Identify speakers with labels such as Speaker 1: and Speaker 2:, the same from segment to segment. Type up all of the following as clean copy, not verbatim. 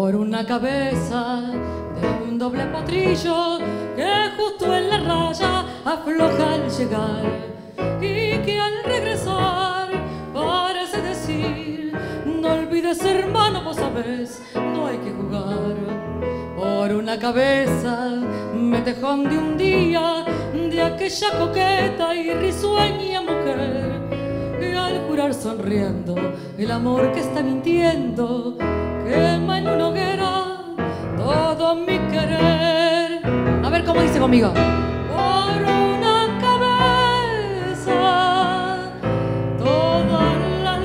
Speaker 1: por una cabeza de un doble potrillo que justo en la raya afloja al llegar y que al regresar parece decir: no olvides, hermano, vos sabés, no hay que jugar. Por una cabeza me tejón de un día de aquella coqueta y risueña mujer que al jurar sonriendo el amor que está mintiendo quema en una hoguera todo mi querer. A ver cómo dice conmigo. Por una cabeza todas las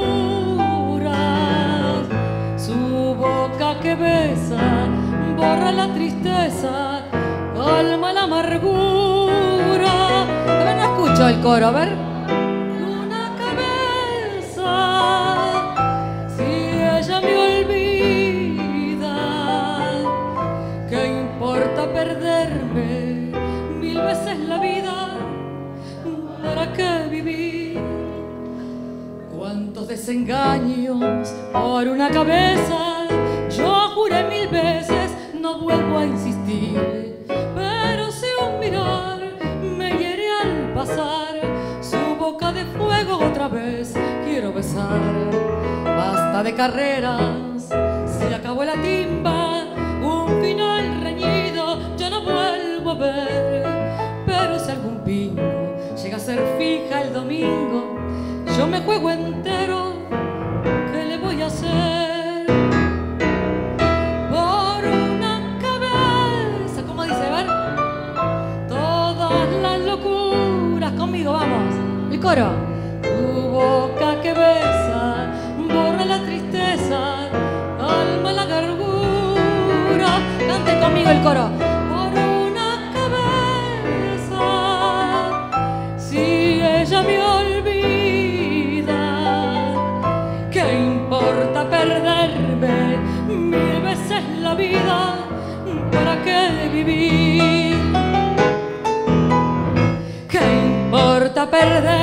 Speaker 1: locuras, su boca que besa borra la tristeza, calma la amargura. A ver, no escucho el coro, a ver. Una cabeza, si ella me olvida, ¿qué importa perderme 1000 veces la vida? ¿Para qué vivir? Cuántos desengaños por una cabeza. Yo juré 1000 veces, no vuelvo a insistir, pero si un mirar me hiere al pasar, su boca de fuego otra vez quiero besar. Basta de carreras, se acabó la timba, un final reñido yo no vuelvo a ver. Pero si algún pingo llega a ser fija el domingo, yo me juego entero, ¿qué le voy a hacer? El coro. Tu boca que besa borra la tristeza, calma la gargura. Cante conmigo el coro. Por una cabeza, si ella me olvida, ¿qué importa perderme 1000 veces la vida? ¿Para qué vivir? ¿Qué importa perder